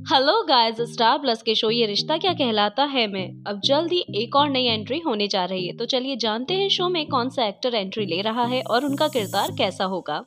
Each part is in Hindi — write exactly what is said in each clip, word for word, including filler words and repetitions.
हेलो गाइस, स्टार प्लस के शो ये रिश्ता क्या कहलाता है में अब जल्द ही एक और नई एंट्री होने जा रही है। तो चलिए जानते हैं शो में कौन सा एक्टर एंट्री ले रहा है और उनका किरदार कैसा होगा।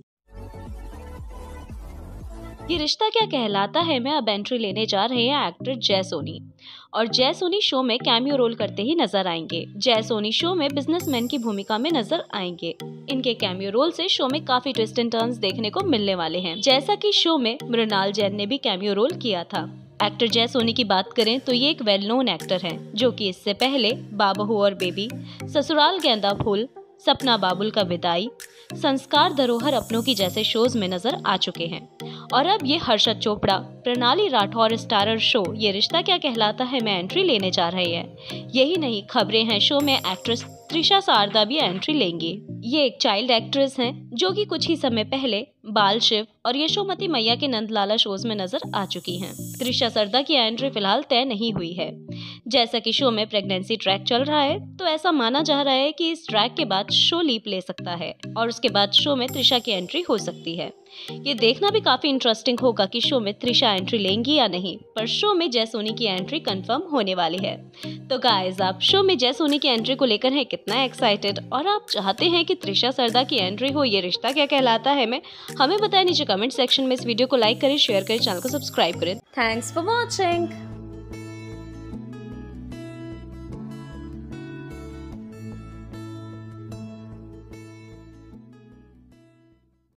ये रिश्ता क्या कहलाता है में अब एंट्री लेने जा रहे हैं एक्टर जय सोनी। और जय सोनी शो में कैमियो रोल करते ही नजर आएंगे। जय सोनी शो में बिजनेसमैन की भूमिका में नजर आएंगे। इनके कैमियो रोल से शो में काफी ट्विस्ट एंड टर्न्स देखने को मिलने वाले हैं, जैसा कि शो में मृणाल जैन ने भी कैमियो रोल किया था। एक्टर जय सोनी की बात करें तो ये एक वेल नोन एक्टर हैं, जो कि इससे पहले बाबू और बेबी, ससुराल गेंदा फूल, सपना बाबुल का विदाई, संस्कार धरोहर अपनों की जैसे शोज में नजर आ चुके हैं। और अब ये हर्षद चोपड़ा, प्रणाली राठौर स्टारर शो ये रिश्ता क्या कहलाता है में एंट्री लेने जा रहे हैं। यही नहीं, खबरें हैं शो में एक्ट्रेस त्रिशा शारदा भी एंट्री लेंगी। ये एक चाइल्ड एक्ट्रेस हैं, जो कि कुछ ही समय पहले बाल शिव और यशोमती मैया के नंदलाला शोज में नजर आ चुकी हैं। त्रिशा शारदा की एंट्री फिलहाल तय नहीं हुई है। जैसा कि शो में प्रेगनेंसी ट्रैक चल रहा है, तो ऐसा माना जा रहा है कि इस ट्रैक के बाद शो लीप ले सकता है और उसके बाद शो में त्रिशा की एंट्री हो सकती है। ये देखना भी काफी इंटरेस्टिंग होगा कि शो में त्रिशा एंट्री लेंगी या नहीं, पर शो में जय सोनी की एंट्री कंफर्म होने वाली है। तो गाइस, आप शो में जय सोनी की एंट्री को लेकर हैं कितना एक्साइटेड, और आप चाहते हैं कि त्रिशा शारदा की एंट्री हो ये रिश्ता क्या कहलाता है में हमें बताएं नीचे कमेंट सेक्शन में। इस वीडियो को लाइक करें, शेयर करें, चैनल को सब्सक्राइब करें। Thanks for watching.